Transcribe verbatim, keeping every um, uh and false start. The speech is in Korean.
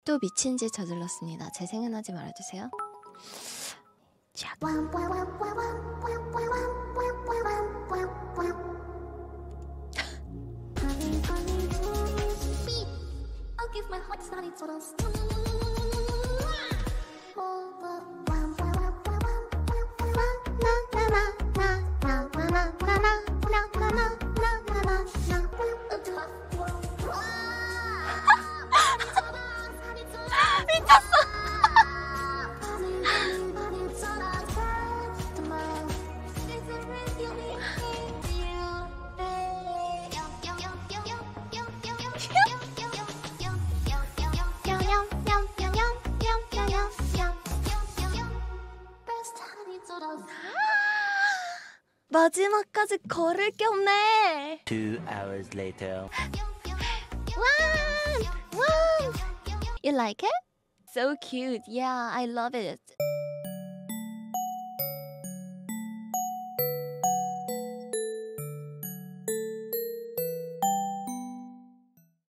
또 미친 짓 저질렀습니다. 제 생각나지 말아주세요. 자. 마지막까지 걸을 게 없네. Two hours later. One, one. You like it? So cute. Yeah, I love it.